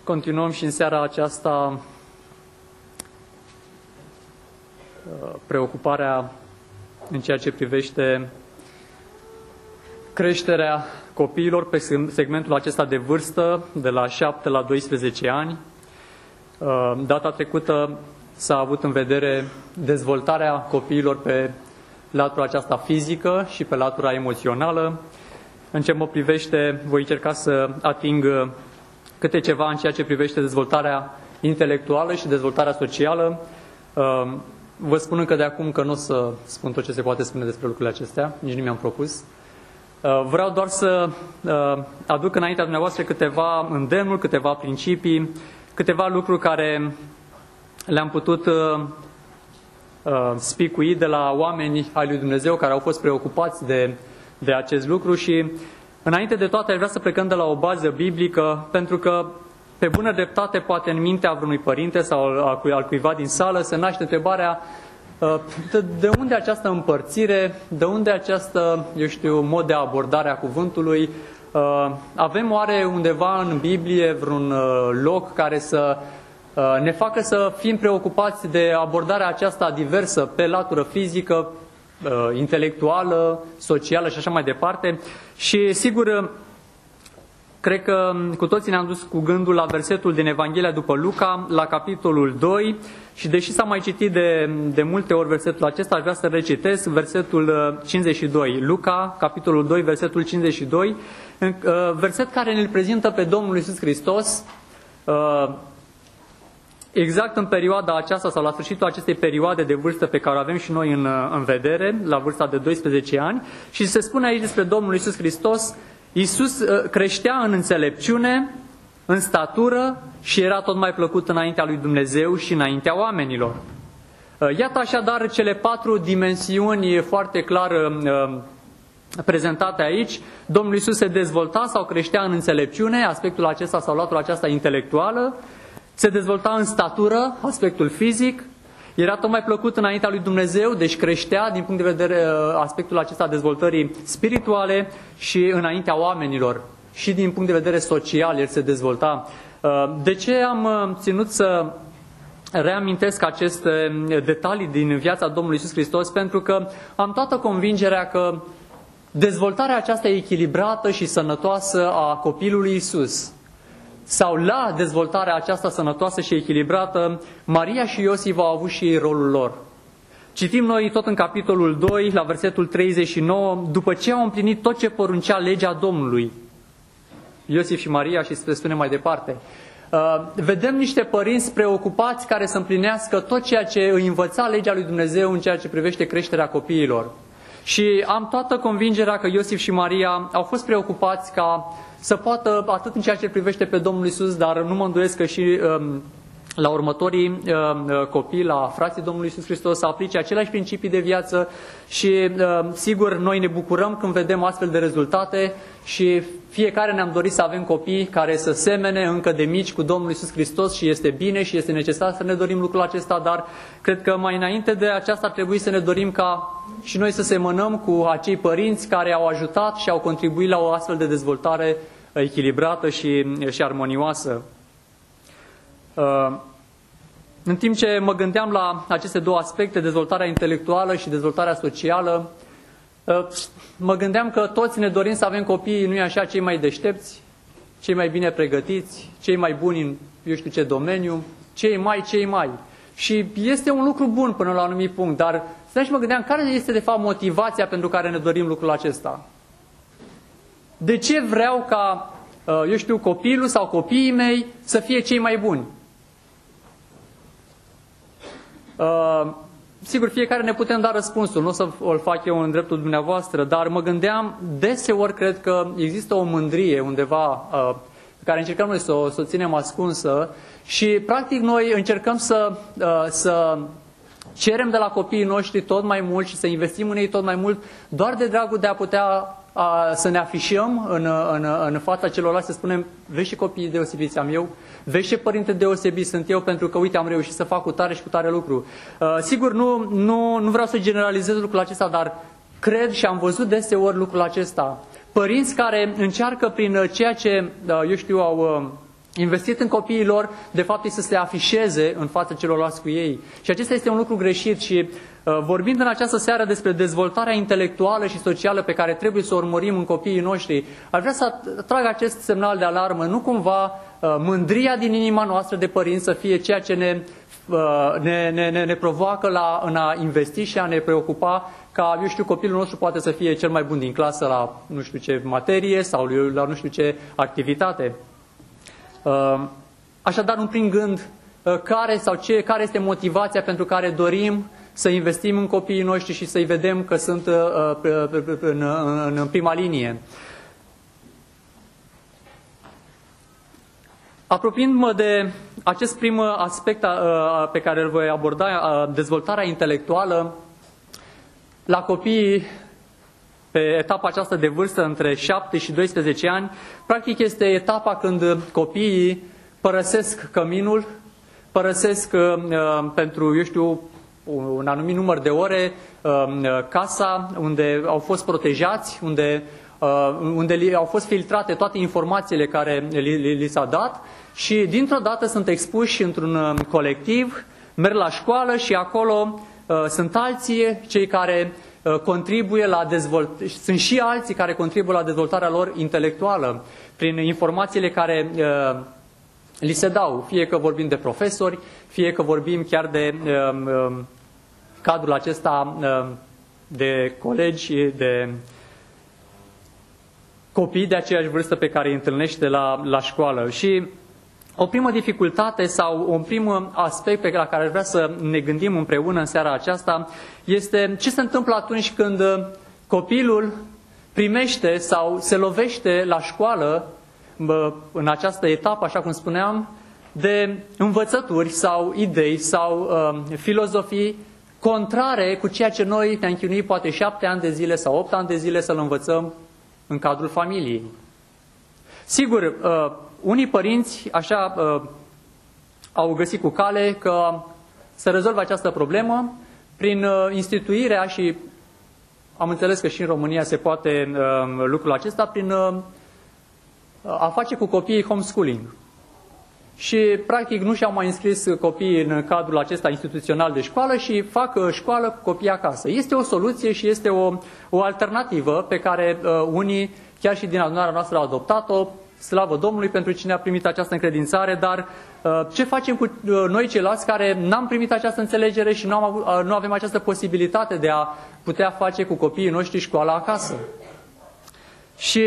Continuăm și în seara aceasta preocuparea în ceea ce privește creșterea copiilor pe segmentul acesta de vârstă, de la 7 la 12 ani. Data trecută s-a avut în vedere dezvoltarea copiilor pe latura aceasta fizică și pe latura emoțională. În ce mă privește, voi încerca să ating câte ceva în ceea ce privește dezvoltarea intelectuală și dezvoltarea socială. Vă spun încă de acum că nu o să spun tot ce se poate spune despre lucrurile acestea, nici nu mi-am propus. Vreau doar să aduc înaintea dumneavoastră câteva îndemnuri, câteva principii, câteva lucruri care le-am putut spicui de la oameni ai lui Dumnezeu care au fost preocupați de acest lucru și înainte de toate aș vrea să plecăm de la o bază biblică, pentru că pe bună dreptate poate în mintea vreunui părinte sau al cuiva din sală se naște întrebarea de unde această împărțire, de unde această, mod de abordare a cuvântului. Avem oare undeva în Biblie vreun loc care să ne facă să fim preocupați de abordarea aceasta diversă pe latură fizică, intelectuală, socială și așa mai departe? Și sigur, cred că cu toții ne-am dus cu gândul la versetul din Evanghelia după Luca, la capitolul 2, și deși s-a mai citit de multe ori versetul acesta, aș vrea să recitesc versetul 52. Luca, capitolul 2, versetul 52, verset care ne-l prezintă pe Domnul Iisus Hristos exact în perioada aceasta sau la sfârșitul acestei perioade de vârstă pe care o avem și noi în vedere, la vârsta de 12 ani, și se spune aici despre Domnul Iisus Hristos: Iisus creștea în înțelepciune, în statură și era tot mai plăcut înaintea lui Dumnezeu și înaintea oamenilor. Iată așadar cele 4 dimensiuni foarte clar prezentate aici. Domnul Iisus se dezvolta sau creștea în înțelepciune, aspectul acesta sau latura aceasta intelectuală, se dezvolta în statură, aspectul fizic, era tot mai plăcut înaintea lui Dumnezeu, deci creștea din punct de vedere aspectul acesta dezvoltării spirituale și înaintea oamenilor. Și din punct de vedere social el se dezvolta. De ce am ținut să reamintesc aceste detalii din viața Domnului Iisus Hristos? Pentru că am toată convingerea că dezvoltarea aceasta echilibrată și sănătoasă a copilului Iisus, sau la dezvoltarea aceasta sănătoasă și echilibrată, Maria și Iosif au avut și ei rolul lor. Citim noi tot în capitolul 2, la versetul 39, după ce au împlinit tot ce poruncea legea Domnului, Iosif și Maria, și se spune mai departe, vedem niște părinți preocupați care să împlinească tot ceea ce îi învăța legea lui Dumnezeu în ceea ce privește creșterea copiilor. Și am toată convingerea că Iosif și Maria au fost preocupați ca să poată, atât în ceea ce privește pe Domnul Iisus, dar nu mă îndoiesc că și la următorii copii, la frații Domnului Iisus Hristos, să aplice aceleași principii de viață și sigur noi ne bucurăm când vedem astfel de rezultate și fiecare ne-am dorit să avem copii care să semene încă de mici cu Domnul Iisus Hristos și este bine și este necesar să ne dorim lucrul acesta, dar cred că mai înainte de aceasta ar trebui să ne dorim ca și noi să semănăm cu acei părinți care au ajutat și au contribuit la o astfel de dezvoltare echilibrată și armonioasă. În timp ce mă gândeam la aceste două aspecte, dezvoltarea intelectuală și dezvoltarea socială, mă gândeam că toți ne dorim să avem copii, nu-i așa, cei mai deștepți, cei mai bine pregătiți, cei mai buni în eu știu ce domeniu, cei mai. Și este un lucru bun până la un anumit punct, dar și mă gândeam care este de fapt motivația pentru care ne dorim lucrul acesta. De ce vreau ca, copilul sau copiii mei să fie cei mai buni? Sigur, fiecare ne putem da răspunsul, nu o să îl fac eu în dreptul dumneavoastră, dar mă gândeam, deseori cred că există o mândrie undeva pe care încercăm noi să o ținem ascunsă și practic noi încercăm să cerem de la copiii noștri tot mai mult și să investim în ei tot mai mult doar de dragul de a putea să ne afișăm în fața celorlalți, să spunem, vezi și copiii deosebiți am eu, vezi ce părinte deosebit sunt eu, pentru că, uite, am reușit să fac cu tare și cu tare lucru. Sigur, nu vreau să generalizez lucrul acesta, dar cred și am văzut deseori lucrul acesta. Părinți care încearcă prin ceea ce, au investit în copiii lor, de fapt, este să se afișeze în fața celorlalți cu ei. Și acesta este un lucru greșit și vorbind în această seară despre dezvoltarea intelectuală și socială pe care trebuie să o urmărim în copiii noștri, aș vrea să trag acest semnal de alarmă, nu cumva mândria din inima noastră de părinți să fie ceea ce ne provoacă în a investi și a ne preocupa ca, eu știu, copilul nostru poate să fie cel mai bun din clasă la nu știu ce materie sau la nu știu ce activitate. Așadar, în prim gând, care este motivația pentru care dorim să investim în copiii noștri și să-i vedem că sunt în prima linie. Apropiindu-mă de acest prim aspect pe care îl voi aborda, dezvoltarea intelectuală, la copiii pe etapa aceasta de vârstă între 7 și 12 ani, practic este etapa când copiii părăsesc căminul, părăsesc pentru, eu știu, un anumit număr de ore casa unde au fost protejați, unde au fost filtrate toate informațiile care li s-a dat și dintr-o dată sunt expuși într-un colectiv, merg la școală și acolo sunt alții cei care contribuie la dezvoltare, sunt și alții care contribuie la dezvoltarea lor intelectuală prin informațiile care li se dau, fie că vorbim de profesori, fie că vorbim chiar de cadrul acesta de colegi, de copii de aceeași vârstă pe care îi întâlnește la școală. Și o primă dificultate sau un prim aspect pe care aș vrea să ne gândim împreună în seara aceasta este ce se întâmplă atunci când copilul primește sau se lovește la școală în această etapă, așa cum spuneam, de învățături sau idei sau filozofii contrare cu ceea ce noi ne-am chinuit poate 7 ani de zile sau 8 ani de zile să-l învățăm în cadrul familiei. Sigur, unii părinți așa au găsit cu cale că să rezolve această problemă prin instituirea, și am înțeles că și în România se poate lucrul acesta, prin a face cu copiii homeschooling. Și practic nu și-au mai înscris copiii în cadrul acesta instituțional de școală și fac școală cu copiii acasă. Este o soluție și este o alternativă pe care unii, chiar și din adunarea noastră, au adoptat-o. Slavă Domnului pentru cine a primit această încredințare, dar ce facem cu noi ceilalți care n-am primit această înțelegere și nu avem această posibilitate de a putea face cu copiii noștri școala acasă? Și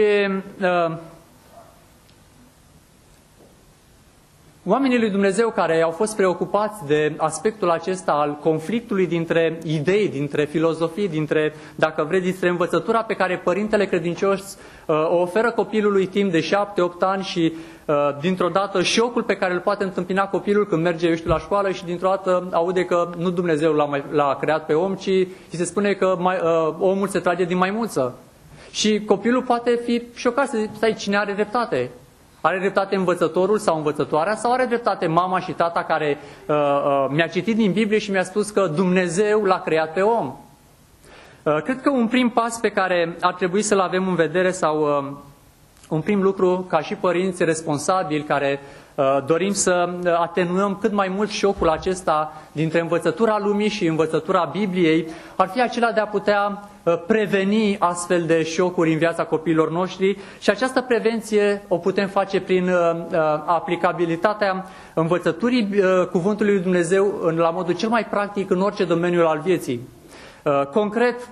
oamenii lui Dumnezeu care au fost preocupați de aspectul acesta al conflictului dintre idei, dintre filozofii, dintre, dacă vreți, dintre învățătura pe care părintele credincios o oferă copilului timp de 7-8 ani și dintr-o dată șocul pe care îl poate întâmpina copilul când merge, eu știu, la școală și dintr-o dată aude că nu Dumnezeu l-a creat pe om, ci se spune că omul se trage din maimuță. Și copilul poate fi șocat să stai, cine are dreptate? Are dreptate învățătorul sau învățătoarea sau are dreptate mama și tata care mi-a citit din Biblie și mi-a spus că Dumnezeu l-a creat pe om? Cred că un prim pas pe care ar trebui să-l avem în vedere sau un prim lucru ca și părinți responsabili care dorim să atenuăm cât mai mult șocul acesta dintre învățătura lumii și învățătura Bibliei, ar fi acela de a putea preveni astfel de șocuri în viața copiilor noștri și această prevenție o putem face prin aplicabilitatea învățăturii Cuvântului lui Dumnezeu la modul cel mai practic în orice domeniu al vieții. Concret,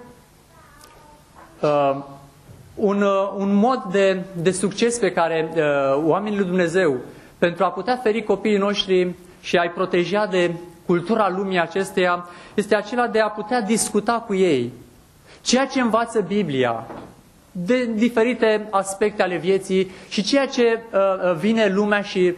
un mod de succes pe care oamenii lui Dumnezeu, pentru a putea feri copiii noștri și a-i proteja de cultura lumii acesteia, este acela de a putea discuta cu ei ceea ce învață Biblia de diferite aspecte ale vieții și ceea ce vine lumea și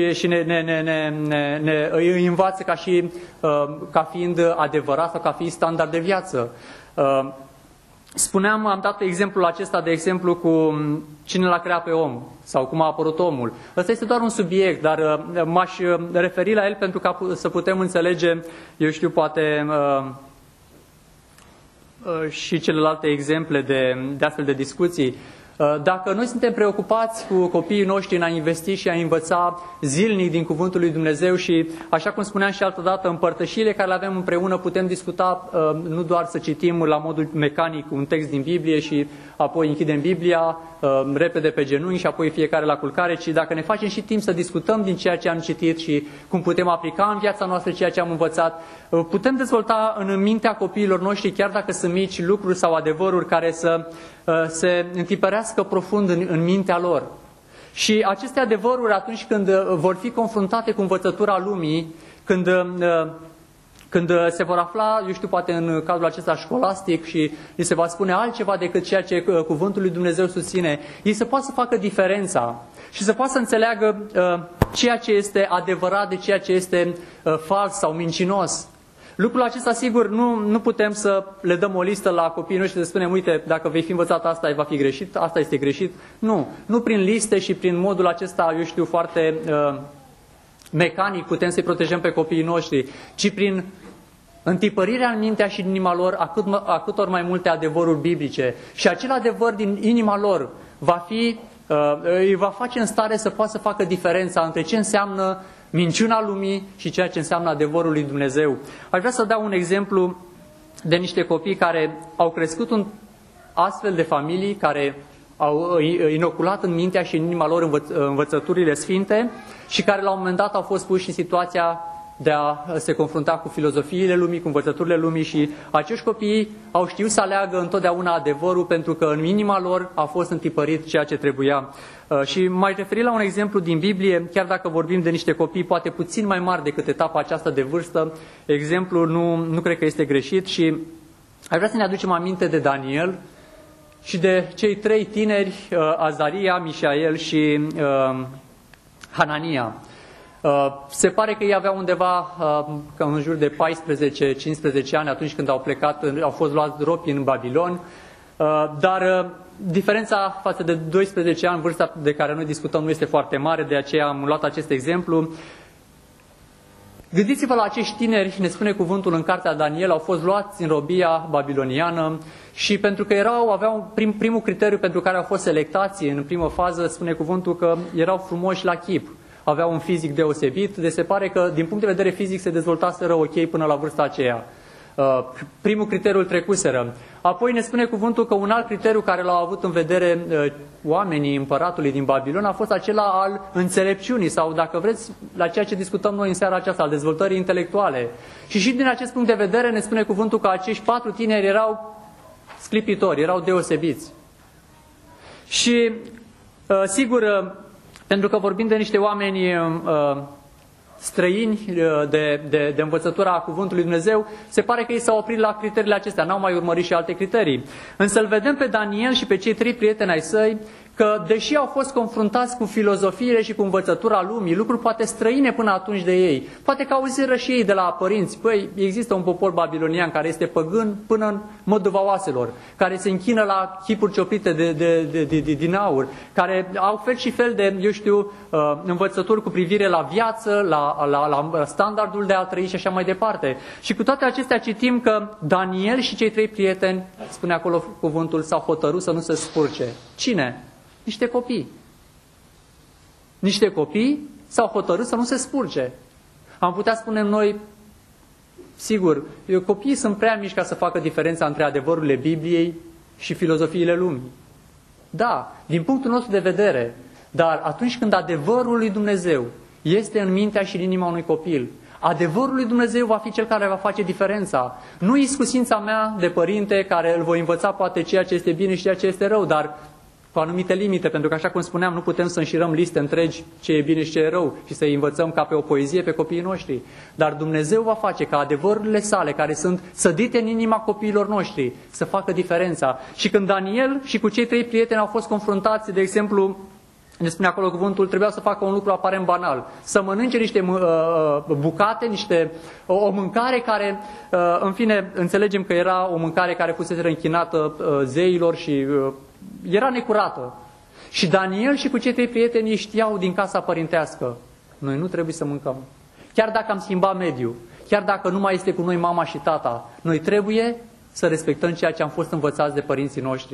îi învață ca fiind adevărat sau ca fiind standard de viață. Spuneam, am dat exemplul acesta, de exemplu, cu cine l-a creat pe om sau cum a apărut omul. Ăsta este doar un subiect, dar m-aș referi la el pentru ca să putem înțelege, eu știu, poate și celelalte exemple de astfel de discuții. Dacă noi suntem preocupați cu copiii noștri în a investi și a învăța zilnic din Cuvântul lui Dumnezeu și, așa cum spuneam și altădată, în părtășiile care le avem împreună putem discuta, nu doar să citim la modul mecanic un text din Biblie și apoi închidem Biblia repede pe genunchi și apoi fiecare la culcare, ci dacă ne facem și timp să discutăm din ceea ce am citit și cum putem aplica în viața noastră ceea ce am învățat, putem dezvolta în mintea copiilor noștri, chiar dacă sunt mici, lucruri sau adevăruri care să se întipărească profund în mintea lor. Și aceste adevăruri, atunci când vor fi confruntate cu învățătura lumii, când se vor afla, eu știu, poate în cadrul acesta școlastic și li se va spune altceva decât ceea ce Cuvântul lui Dumnezeu susține, ei să poată să facă diferența și să poată să înțeleagă ceea ce este adevărat de ceea ce este fals sau mincinos. Lucrul acesta, sigur, nu putem să le dăm o listă la copiii noștri și să spunem, uite, dacă vei fi învățat asta, va fi greșit, asta este greșit. Nu prin liste și prin modul acesta, eu știu, foarte mecanic putem să-i protejăm pe copiii noștri, ci prin întipărirea în mintea și în inima lor a câtor mai multe adevăruri biblice. Și acel adevăr din inima lor îi va face în stare să poată să facă diferența între ce înseamnă minciuna lumii și ceea ce înseamnă adevărul lui Dumnezeu. Aș vrea să dau un exemplu de niște copii care au crescut în astfel de familii, care au inoculat în mintea și în inima lor învățăturile sfinte și care la un moment dat au fost puși în situația de a se confrunta cu filozofiile lumii, cu învățăturile lumii și acești copii au știut să aleagă întotdeauna adevărul pentru că în inima lor a fost întipărit ceea ce trebuia. Și m-aș referi la un exemplu din Biblie, chiar dacă vorbim de niște copii poate puțin mai mari decât etapa aceasta de vârstă, exemplul nu cred că este greșit și aș vrea să ne aducem aminte de Daniel și de cei 3 tineri, Azaria, Mișael și Hanania. Se pare că ei aveau undeva în jur de 14-15 ani atunci când au plecat, au fost luați ropi în Babilon, dar diferența față de 12 ani, vârsta de care noi discutăm, nu este foarte mare, de aceea am luat acest exemplu. Gândiți-vă la acești tineri, ne spune cuvântul în cartea Daniel, au fost luați în robia babiloniană și pentru că aveau primul criteriu pentru care au fost selectați în primă fază, spune cuvântul că erau frumoși la chip. Aveau un fizic deosebit, deci se pare că din punct de vedere fizic se dezvoltaseră ok până la vârsta aceea. Primul criteriu îl trecuseră. Apoi ne spune cuvântul că un alt criteriu care l-au avut în vedere oamenii împăratului din Babilon a fost acela al înțelepciunii sau, dacă vreți, la ceea ce discutăm noi în seara aceasta, al dezvoltării intelectuale. Și din acest punct de vedere ne spune cuvântul că acești 4 tineri erau sclipitori, erau deosebiți. Și sigur, pentru că vorbim de niște oameni străini de învățătura Cuvântului Dumnezeu, se pare că ei s-au oprit la criteriile acestea, n-au mai urmărit și alte criterii. Însă îl vedem pe Daniel și pe cei 3 prieteni ai săi, că deși au fost confruntați cu filozofiile și cu învățătura lumii, lucruri poate străine până atunci de ei, poate că auziră și ei de la părinți, păi există un popor babilonian care este păgân până în măduva oaselor, care se închină la chipuri cioplite din aur, care au fel și fel de, eu știu, învățături cu privire la viață, la standardul de a trăi și așa mai departe. Și cu toate acestea citim că Daniel și cei 3 prieteni, spune acolo cuvântul, s-au hotărât să nu se spurce. Cine? Niște copii. Niște copii s-au hotărât să nu se spurge. Am putea spune noi, sigur, copiii sunt prea mici ca să facă diferența între adevărurile Bibliei și filozofiile lumii. Da, din punctul nostru de vedere, dar atunci când adevărul lui Dumnezeu este în mintea și în inima unui copil, adevărul lui Dumnezeu va fi cel care va face diferența. Nu iscusința mea de părinte care îl voi învăța poate ceea ce este bine și ceea ce este rău, dar cu anumite limite, pentru că, așa cum spuneam, nu putem să înșirăm liste întregi ce e bine și ce e rău și să-i învățăm ca pe o poezie pe copiii noștri. Dar Dumnezeu va face ca adevărurile sale, care sunt sădite în inima copiilor noștri, să facă diferența. Și când Daniel și cu cei 3 prieteni au fost confruntați, de exemplu, ne spune acolo cuvântul, trebuia să facă un lucru aparent banal, să mănânce niște bucate, o mâncare care, în fine, înțelegem că era o mâncare care fusese închinată zeilor și era necurată. Și Daniel și cu cei 3 prieteni știau din casa părintească, noi nu trebuie să mâncăm. Chiar dacă am schimbat mediul, chiar dacă nu mai este cu noi mama și tata, noi trebuie să respectăm ceea ce am fost învățați de părinții noștri.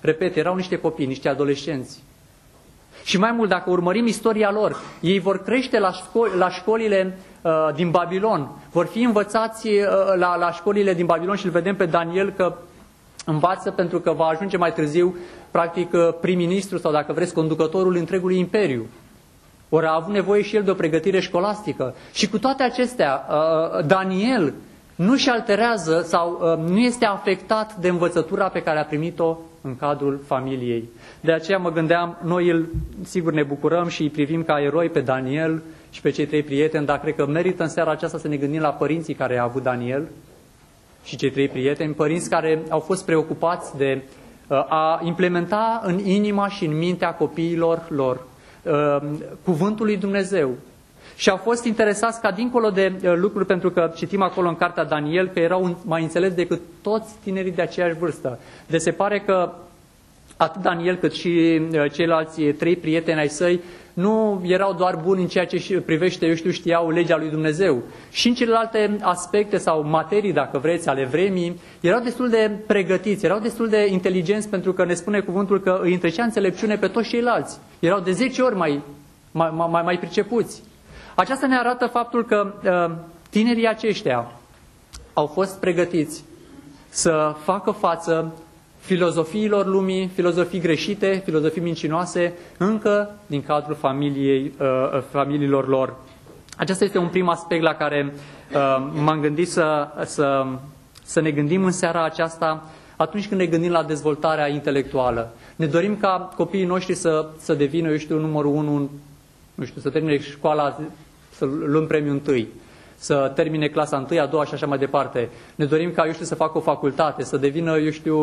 Repet, erau niște copii, niște adolescenți. Și mai mult, dacă urmărim istoria lor, ei vor crește la școlile din Babilon, vor fi învățați la școlile din Babilon și îl vedem pe Daniel că învață pentru că va ajunge mai târziu, practic, prim-ministru sau, dacă vreți, conducătorul întregului imperiu. Ori a avut nevoie și el de o pregătire școlastică. Și cu toate acestea, Daniel nu-și alterează sau nu este afectat de învățătura pe care a primit-o în cadrul familiei. De aceea mă gândeam, noi sigur ne bucurăm și îi privim ca eroi pe Daniel și pe cei 3 prieteni, dar cred că merită în seara aceasta să ne gândim la părinții care a avut Daniel și cei 3 prieteni, părinți care au fost preocupați de a implementa în inima și în mintea copiilor lor cuvântul lui Dumnezeu. Și au fost interesați ca dincolo de lucruri, pentru că citim acolo în cartea Daniel că erau mai înțelepți decât toți tinerii de aceeași vârstă. Deci se pare că atât Daniel cât și ceilalți 3 prieteni ai săi nu erau doar buni în ceea ce privește, știau legea lui Dumnezeu. Și în celelalte aspecte sau materii, dacă vreți, ale vremii, erau destul de pregătiți, erau destul de inteligenți, pentru că ne spune cuvântul că îi întrecea înțelepciune pe toți ceilalți. Erau de 10 ori mai pricepuți. Aceasta ne arată faptul că tinerii aceștia au fost pregătiți să facă față filozofiilor lumii, filozofii greșite, filozofii mincinoase, încă din cadrul familiilor lor. Acesta este un prim aspect la care m-am gândit să ne gândim în seara aceasta atunci când ne gândim la dezvoltarea intelectuală. Ne dorim ca copiii noștri să devină, numărul 1, să termine școala, să luăm premiul 1, să termine clasa 1, a 2 și așa mai departe. Ne dorim ca, să facă o facultate, să devină,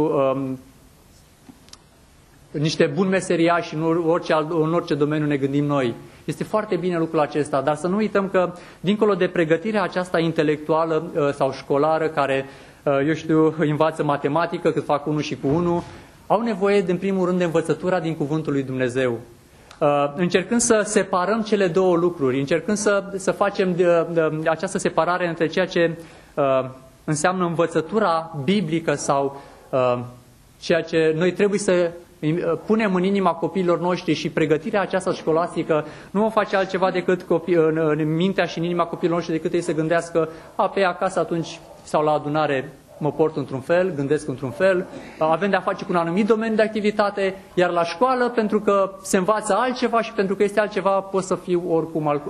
niște buni meseriași în orice domeniu ne gândim noi. Este foarte bine lucrul acesta, dar să nu uităm că, dincolo de pregătirea aceasta intelectuală sau școlară, care, învață matematică, cât fac 1 și cu 1, au nevoie, în primul rând, de învățătura din Cuvântul lui Dumnezeu. Încercând să separăm cele două lucruri, încercând să facem această separare între ceea ce înseamnă învățătura biblică sau ceea ce noi trebuie să punem în inima copiilor noștri, și pregătirea aceasta școlastică nu o face altceva decât în mintea și în inima copiilor noștri decât ei să gândească pe acasă atunci sau la adunare mă port într-un fel, gândesc într-un fel, avem de-a face cu un anumit domeniu de activitate, iar la școală, pentru că se învață altceva și pentru că este altceva, pot să fiu oricum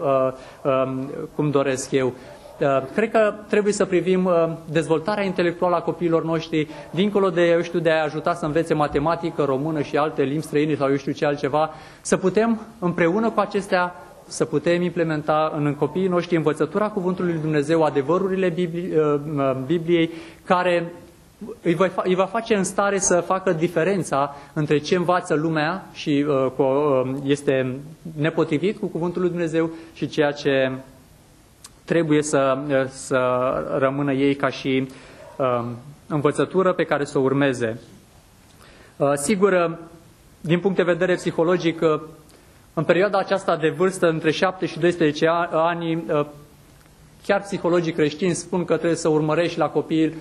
cum doresc eu. Cred că trebuie să privim dezvoltarea intelectuală a copiilor noștri, dincolo de, de a ajuta să învețe matematică, română și alte limbi străine sau ce altceva, să putem împreună cu acestea să putem implementa în copiii noștri învățătura Cuvântului Lui Dumnezeu, adevărurile Bibliei, care îi va face în stare să facă diferența între ce învață lumea și este nepotrivit cu Cuvântul Lui Dumnezeu și ceea ce trebuie să rămână ei ca și învățătură pe care să o urmeze. Sigur, din punct de vedere psihologic, în perioada aceasta de vârstă, între 7 și 12 ani, chiar psihologii creștini spun că trebuie să urmărești la copil,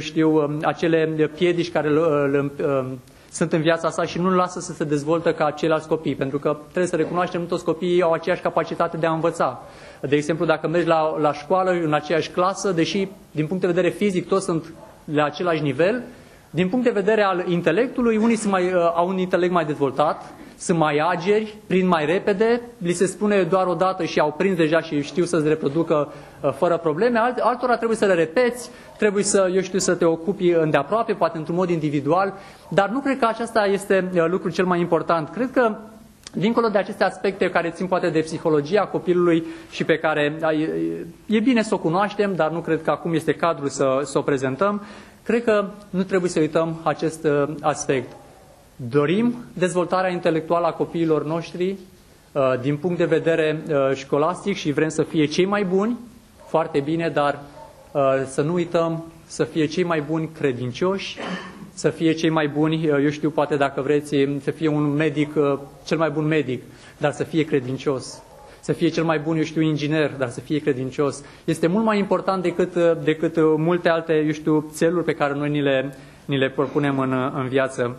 acele piedici care sunt în viața sa și nu-l lasă să se dezvoltă ca ceilalți copii, pentru că trebuie să recunoaștem, nu toți copiii au aceeași capacitate de a învăța. De exemplu, dacă mergi la școală, în aceeași clasă, deși din punct de vedere fizic toți sunt la același nivel, din punct de vedere al intelectului, unii au un intelect mai dezvoltat, sunt mai ageri, prind mai repede, li se spune doar o dată și au prins deja și știu să-ți reproducă fără probleme, altora trebuie să le repeți, trebuie să te ocupi îndeaproape, poate într-un mod individual, dar nu cred că acesta este lucrul cel mai important. Cred că, dincolo de aceste aspecte care țin poate de psihologia copilului și pe care e bine să o cunoaștem, dar nu cred că acum este cadrul să o prezentăm, cred că nu trebuie să uităm acest aspect. Dorim dezvoltarea intelectuală a copiilor noștri din punct de vedere școlastic și vrem să fie cei mai buni, foarte bine, dar să nu uităm să fie cei mai buni credincioși, să fie cei mai buni, poate dacă vreți, să fie un medic, cel mai bun medic, dar să fie credincios. Să fie cel mai bun, inginer, dar să fie credincios. Este mult mai important decât multe alte, țeluri pe care noi ni le propunem în viață.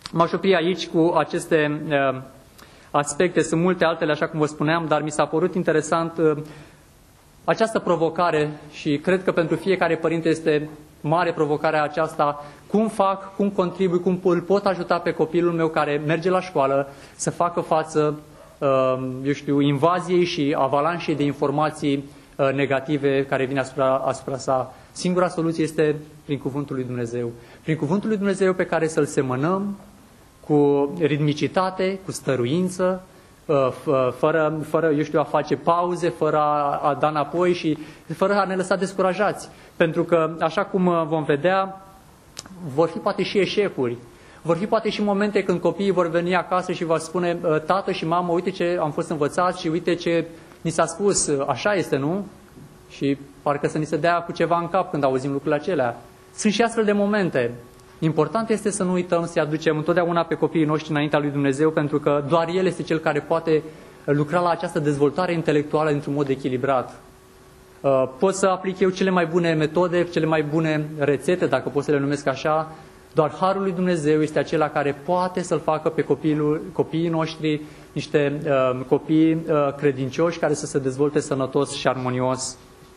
M-aș opri aici cu aceste aspecte, sunt multe altele, așa cum vă spuneam, dar mi s-a părut interesant această provocare și cred că pentru fiecare părinte este mare provocarea aceasta, cum fac, cum contribui, cum îl pot ajuta pe copilul meu care merge la școală să facă față, invaziei și avalanșei de informații negative care vin asupra sa. Singura soluție este prin Cuvântul lui Dumnezeu. Prin Cuvântul lui Dumnezeu pe care să-l semănăm cu ritmicitate, cu stăruință, fără a face pauze, fără a da înapoi și fără a ne lăsa descurajați. Pentru că, așa cum vom vedea, vor fi poate și eșecuri. Vor fi poate și momente când copiii vor veni acasă și vor spune: tată și mamă, uite ce am fost învățați și uite ce ni s-a spus, așa este, nu? Și parcă să ni se dea cu ceva în cap când auzim lucrurile acelea. Sunt și astfel de momente. Important este să nu uităm să-i aducem întotdeauna pe copiii noștri înaintea lui Dumnezeu, pentru că doar El este Cel care poate lucra la această dezvoltare intelectuală într-un mod echilibrat. Pot să aplic eu cele mai bune metode, cele mai bune rețete, dacă pot să le numesc așa, doar Harul lui Dumnezeu este acela care poate să-l facă pe copiii noștri niște copii credincioși care să se dezvolte sănătos și armonios.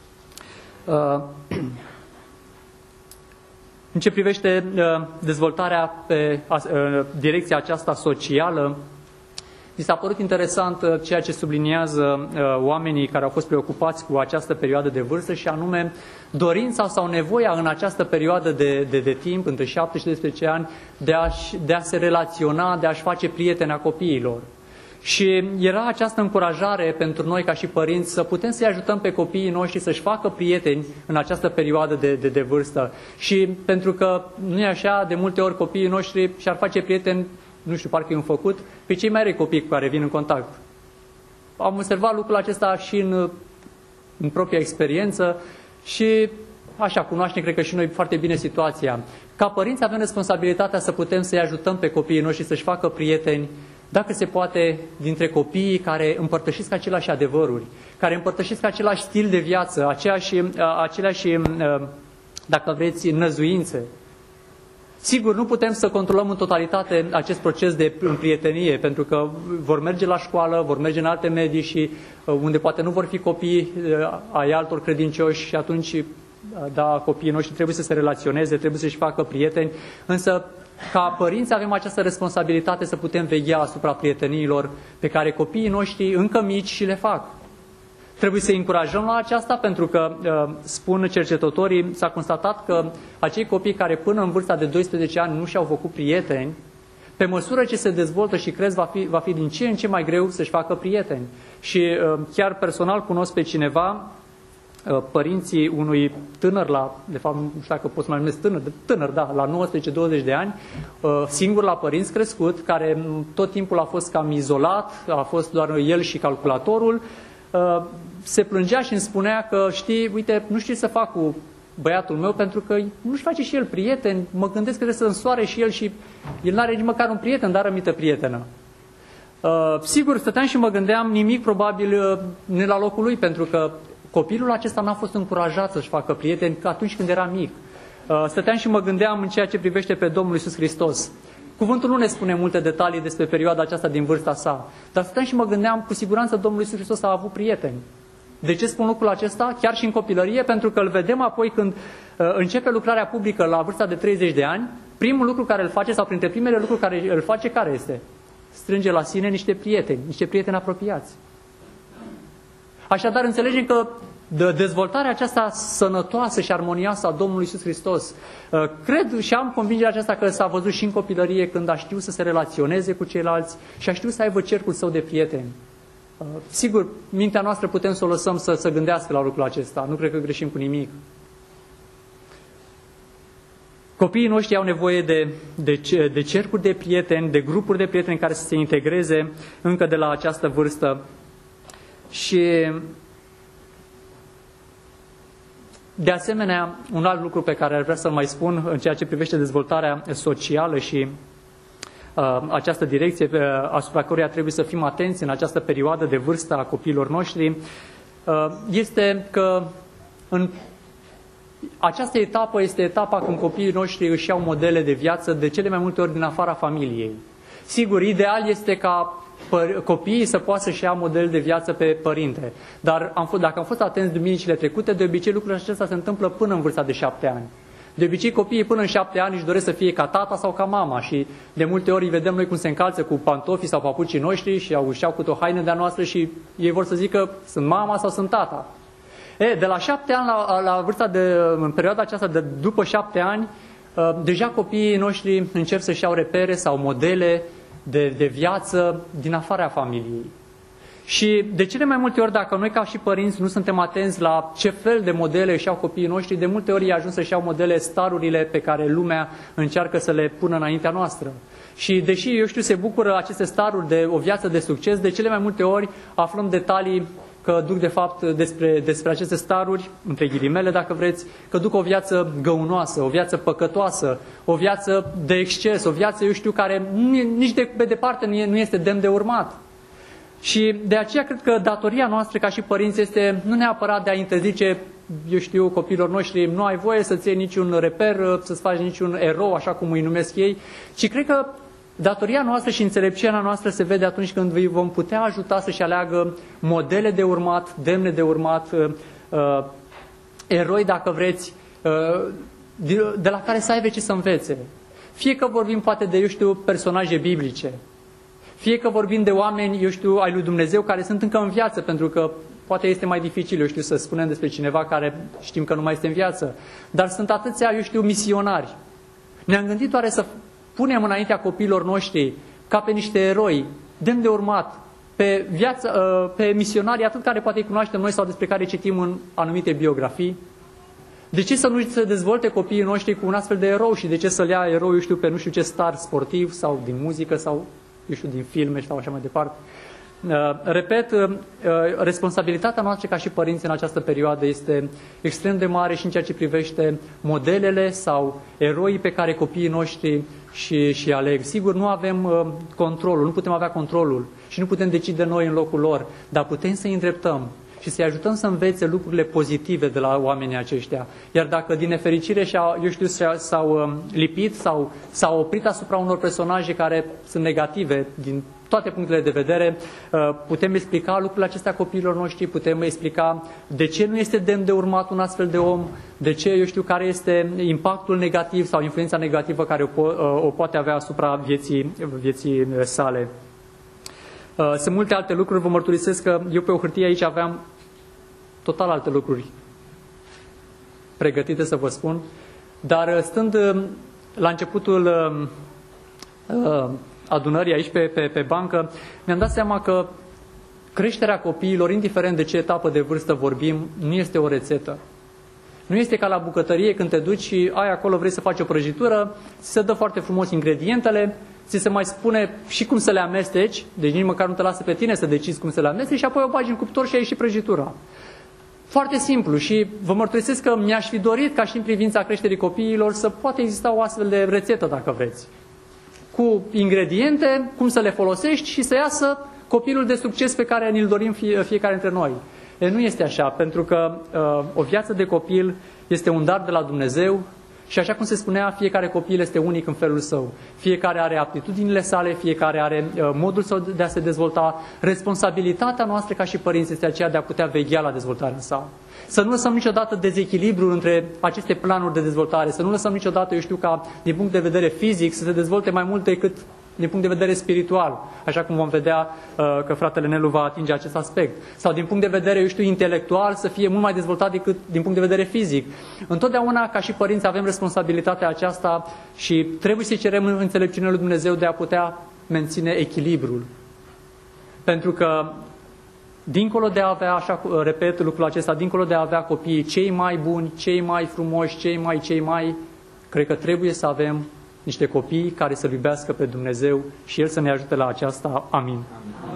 În ce privește dezvoltarea pe direcția aceasta socială, mi s-a părut interesant ceea ce subliniază oamenii care au fost preocupați cu această perioadă de vârstă, și anume dorința sau nevoia în această perioadă de timp, între 7 și 12 ani, de a se relaționa, de a-și face prieteni a copiilor. Și era această încurajare pentru noi ca și părinți să putem să-i ajutăm pe copiii noștri să-și facă prieteni în această perioadă de vârstă. Și pentru că nu e așa, de multe ori copiii noștri și-ar face prieteni, nu știu, parcă i-au făcut, pe cei mai răi copii cu care vin în contact. Am observat lucrul acesta și în propria experiență și așa, cunoaștem, cred că și noi, foarte bine situația. Ca părinți avem responsabilitatea să putem să-i ajutăm pe copiii noștri să-și facă prieteni, dacă se poate, dintre copiii care împărtășesc aceleași adevăruri, care împărtășesc același stil de viață, aceleași, dacă vreți, năzuințe. Sigur, nu putem să controlăm în totalitate acest proces de împrietenie, pentru că vor merge la școală, vor merge în alte medii și unde poate nu vor fi copii ai altor credincioși și atunci, da, copiii noștri trebuie să se relaționeze, trebuie să-și facă prieteni, însă ca părinți avem această responsabilitate să putem veghea asupra prieteniilor pe care copiii noștri încă mici și le fac. Trebuie să-i încurajăm la aceasta, pentru că, spun cercetătorii, s-a constatat că acei copii care până în vârsta de 12 ani nu și-au făcut prieteni, pe măsură ce se dezvoltă și cresc, va fi din ce în ce mai greu să-și facă prieteni. Și chiar personal cunosc pe cineva, părinții unui tânăr, de fapt nu știu dacă pot să mai numesc tânăr, da, la 19-20 de ani, singur la părinți crescut, care tot timpul a fost cam izolat, a fost doar el și calculatorul, se plângea și îmi spunea că, știi, uite, nu știu ce să fac cu băiatul meu, pentru că nu-și face și el prieteni, mă gândesc că trebuie să însoare și el și el n-are nici măcar un prieten, dar rămită prietenă. Sigur, stăteam și mă gândeam, nimic probabil ne la locul lui, pentru că copilul acesta n-a fost încurajat să-și facă prieteni atunci când era mic. Stăteam și mă gândeam în ceea ce privește pe Domnul Iisus Hristos. Cuvântul nu ne spune multe detalii despre perioada aceasta din vârsta sa, dar stăteam și mă gândeam, cu siguranță Domnul Iisus Hristos a avut prieteni. De ce spun lucrul acesta? Chiar și în copilărie, pentru că îl vedem apoi când începe lucrarea publică la vârsta de 30 de ani, primul lucru care îl face, sau printre primele lucruri care îl face, care este? Strânge la sine niște prieteni apropiați. Așadar, înțelegem că dezvoltarea aceasta sănătoasă și armonioasă a Domnului Iisus Hristos, cred și am convingerea aceasta că s-a văzut și în copilărie, când a știut să se relaționeze cu ceilalți și a știut să aibă cercul său de prieteni. Sigur, mintea noastră putem să o lăsăm să gândească la lucrul acesta, nu cred că greșim cu nimic. Copiii noștri au nevoie de cercuri de prieteni, de grupuri de prieteni care să se integreze încă de la această vârstă. Și de asemenea, un alt lucru pe care ar vrea să-l mai spun în ceea ce privește dezvoltarea socială și această direcție asupra căruia trebuie să fim atenți în această perioadă de vârstă a copiilor noștri, este că această etapă este etapa când copiii noștri își iau modele de viață de cele mai multe ori din afara familiei. Sigur, ideal este ca copiii să poată să-și ia model de viață pe părinte. Dar dacă am fost atenți duminicile trecute, de obicei lucrul acesta se întâmplă până în vârsta de 7 ani. De obicei copiii până în 7 ani își doresc să fie ca tata sau ca mama și de multe ori îi vedem noi cum se încalță cu pantofii sau papucii noștri și își iau cu o haină de-a noastră și ei vor să zică sunt mama sau sunt tata. De la 7 ani la vârsta în perioada aceasta de după 7 ani, deja copiii noștri încep să-și iau repere sau modele de viață din afara familiei. Și de cele mai multe ori, dacă noi ca și părinți nu suntem atenți la ce fel de modele își iau copiii noștri, de multe ori e ajuns să-și iau modele, starurile pe care lumea încearcă să le pună înaintea noastră. Și deși, eu știu, se bucură aceste staruri de o viață de succes, de cele mai multe ori aflăm detalii că duc de fapt despre aceste staruri, între ghilimele dacă vreți, că duc o viață găunoasă, o viață păcătoasă, o viață de exces, o viață, eu știu, care nici de pe departe nu este demn de urmat. Și de aceea cred că datoria noastră ca și părinți este nu neapărat de a interzice, eu știu, copiilor noștri, nu ai voie să-ți iei niciun reper, să-ți faci niciun erou, așa cum îi numesc ei, ci cred că datoria noastră și înțelepciunea noastră se vede atunci când îi vom putea ajuta să-și aleagă modele de urmat, demne de urmat, eroi, dacă vreți, de la care să aibă ce să învețe. Fie că vorbim poate de, eu știu, personaje biblice, fie că vorbim de oameni, eu știu, ai lui Dumnezeu care sunt încă în viață, pentru că poate este mai dificil, eu știu, să spunem despre cineva care știm că nu mai este în viață, dar sunt atâția, eu știu, misionari. Ne-am gândit oare să punem înaintea copiilor noștri ca pe niște eroi, demn de urmat, pe misionarii atât care poate îi cunoaștem noi sau despre care citim în anumite biografii? De ce să nu se dezvolte copiii noștri cu un astfel de erou și de ce să-l ia erou, eu știu, pe nu știu ce star sportiv sau din muzică sau, eu știu, din filme sau așa mai departe? Repet, responsabilitatea noastră ca și părinți în această perioadă este extrem de mare și în ceea ce privește modelele sau eroii pe care copiii noștri și aleg. Sigur, nu avem controlul, nu putem avea controlul și nu putem decide noi în locul lor, dar putem să-i îndreptăm și să-i ajutăm să învețe lucrurile pozitive de la oamenii aceștia. Iar dacă din nefericire s-au lipit sau s-au oprit asupra unor personaje care sunt negative din toate punctele de vedere, putem explica lucrurile acestea copiilor noștri, putem explica de ce nu este demn de urmat un astfel de om, de ce, eu știu, care este impactul negativ sau influența negativă care o poate avea asupra vieții sale. Sunt multe alte lucruri, vă mărturisesc că eu pe o hârtie aici aveam total alte lucruri pregătite să vă spun, dar stând la începutul adunării aici pe bancă, mi-am dat seama că creșterea copiilor, indiferent de ce etapă de vârstă vorbim, nu este o rețetă. Nu este ca la bucătărie când te duci și ai acolo, vrei să faci o prăjitură, ți se dă foarte frumos ingredientele, ți se mai spune și cum să le amesteci, deci nici măcar nu te lasă pe tine să decizi cum să le amesteci și apoi o bagi în cuptor și ai și prăjitura. Foarte simplu și vă mărturisesc că mi-aș fi dorit ca și în privința creșterii copiilor să poate exista o astfel de rețetă, dacă vreți. Cu ingrediente, cum să le folosești și să iasă copilul de succes pe care ni-l dorim fiecare dintre noi. Nu este așa, pentru că o viață de copil este un dar de la Dumnezeu și așa cum se spunea, fiecare copil este unic în felul său. Fiecare are aptitudinile sale, fiecare are modul său de a se dezvolta. Responsabilitatea noastră ca și părinți este aceea de a putea veghea la dezvoltarea sa. Să nu lăsăm niciodată dezechilibru între aceste planuri de dezvoltare, să nu lăsăm niciodată, eu știu, ca din punct de vedere fizic să se dezvolte mai mult decât din punct de vedere spiritual, așa cum vom vedea că fratele Nelu va atinge acest aspect. Sau din punct de vedere, eu știu, intelectual, să fie mult mai dezvoltat decât din punct de vedere fizic. Întotdeauna, ca și părinți, avem responsabilitatea aceasta și trebuie să cerem înțelepciunea lui Dumnezeu de a putea menține echilibrul. Pentru că dincolo de a avea, așa repet lucrul acesta, dincolo de a avea copiii cei mai buni, cei mai frumoși, cei mai, cred că trebuie să avem niște copii care să-L iubească pe Dumnezeu și El să ne ajute la aceasta. Amin.